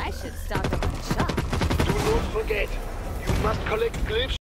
I should stock up on the shop. Do not forget, you must collect glyphs